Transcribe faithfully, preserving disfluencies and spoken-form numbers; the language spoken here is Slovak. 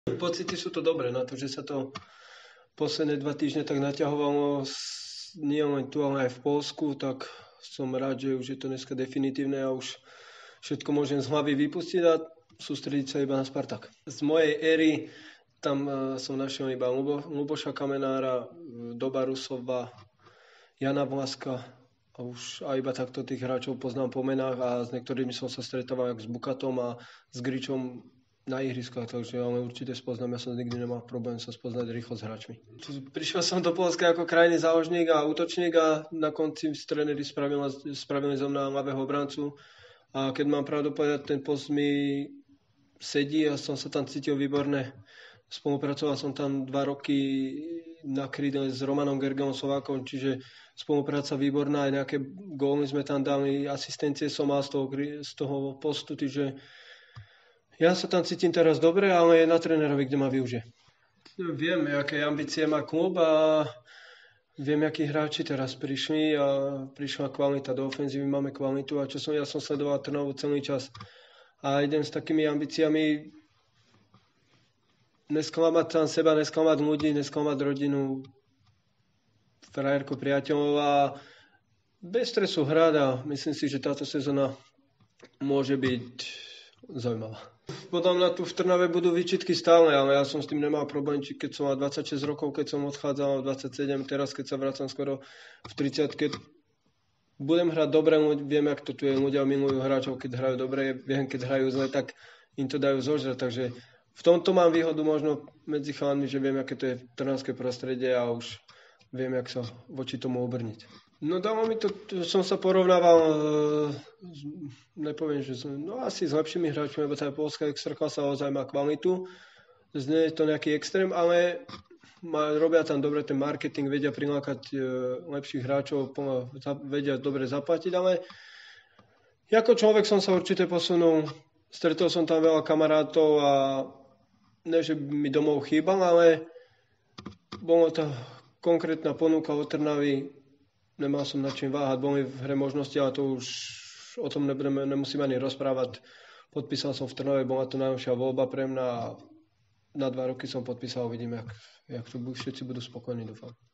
Pocity sú to dobré, na to, že sa to posledné dva týždne tak naťahovalo nie len tu, ale aj v Poľsku, tak som rád, že už je to dneska definitívne a už všetko môžem z hlavy vypustiť a sústrediť sa iba na Spartak. Z mojej éry tam som našiel iba Lubo, Luboša Kamenára, Doba Rusova, Jana Vlaska a už aj iba takto tých hráčov poznám po menách a s niektorými som sa stretával jak s Bukatom a s Gričom na ihriskách, takže ale určite spoznám, ja som nikdy nemal problém sa spoznať rýchlo s hráčmi. Prišiel som do Poľska ako krajný záložník a útočník a na konci tréneri spravili, spravili zo mňa ľavého obrancu a keď mám pravdu povedať, ten post mi sedí a som sa tam cítil výborne. Spolupracoval som tam dva roky na krídle s Romanom Gergelom Slovákom, čiže spolupráca výborná, aj nejaké góly sme tam dali, asistencie som mal z toho, z toho postu, čiže ja sa tam cítim teraz dobre, ale je na trénerovi, kde ma využije. Viem, aké ambície má klub a viem, akí hráči teraz prišli a prišla kvalita do ofenzívy, máme kvalitu a čo som, ja som sledoval Trnavu celý čas a idem s takými ambíciami nesklamať sám seba, nesklamať ľudí, nesklamať rodinu, frajerku, priateľov a bez stresu hrať a myslím si, že táto sezóna môže byť zaujímavá. Potom na tu v Trnave budú výčitky stále, ale ja som s tým nemal problém, či keď som mal dvadsaťšesť rokov, keď som odchádzal dvadsaťsedem, teraz keď sa vracam skoro v tridsiatke. Budem hrať dobre, viem, jak to tu je, ľudia milujú hráčov, keď hrajú dobre, viem, keď hrajú zle, tak im to dajú zožrať, takže v tomto mám výhodu možno medzi chalami, že viem, aké to je trnavské prostredie a už viem, jak sa voči tomu obrniť. No dalo mi to, som sa porovnával, nepoviem, že som, no asi s lepšími hráčmi, lebo tá poľská extraklasa ozaj má kvalitu. Nie je to nejaký extrém, ale robia tam dobre ten marketing, vedia prilákať lepších hráčov, vedia dobre zaplatiť, ale ako človek som sa určite posunul, stretol som tam veľa kamarátov a ne, že mi domov chýbal, ale bolo to konkrétna ponuka od Trnavy, nemal som nad čím váhať, boli v hre možnosti, ale to už o tom nebudeme, nemusím ani rozprávať. Podpísal som v Trnave, bola to najlepšia voľba pre mňa a na dva roky som podpísal, uvidím, jak, jak to všetci budú spokojní, dúfam.